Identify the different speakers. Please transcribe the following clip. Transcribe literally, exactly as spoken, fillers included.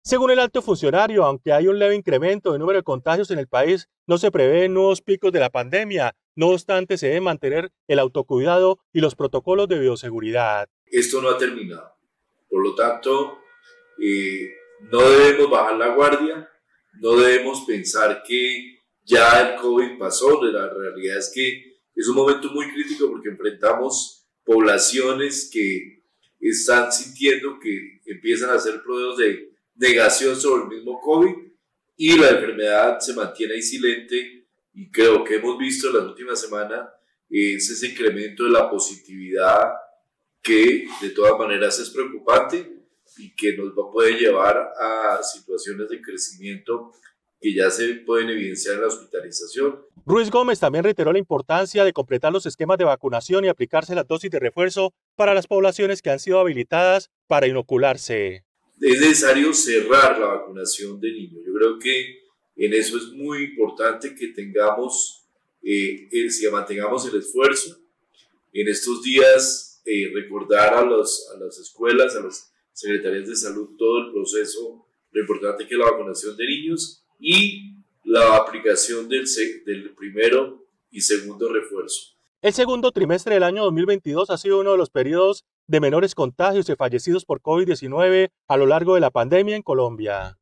Speaker 1: Según el alto funcionario, aunque hay un leve incremento de número de contagios en el país, no se prevén nuevos picos de la pandemia. No obstante, se debe mantener el autocuidado y los protocolos de bioseguridad.
Speaker 2: Esto no ha terminado. Por lo tanto, eh, no debemos bajar la guardia, no debemos pensar que ya el COVID pasó. La realidad es que es un momento muy crítico porque enfrentamos poblaciones que están sintiendo que empiezan a hacer pruebas de negación sobre el mismo COVID y la enfermedad se mantiene ahí silente, y creo que hemos visto en las últimas semanas es ese incremento de la positividad que de todas maneras es preocupante y que nos va, puede llevar a situaciones de crecimiento que ya se pueden evidenciar en la hospitalización.
Speaker 1: Ruiz Gómez también reiteró la importancia de completar los esquemas de vacunación y aplicarse las dosis de refuerzo para las poblaciones que han sido habilitadas para inocularse.
Speaker 2: Es necesario cerrar la vacunación de niños. Yo creo que en eso es muy importante que tengamos, eh, que mantengamos el esfuerzo. En estos días, eh, recordar a, los, a las escuelas, a las secretarías de salud, todo el proceso, lo importante que es la vacunación de niños y la aplicación del, del primero y segundo refuerzo.
Speaker 1: El segundo trimestre del año dos mil veintidós ha sido uno de los periodos de menores contagios y fallecidos por COVID diecinueve a lo largo de la pandemia en Colombia.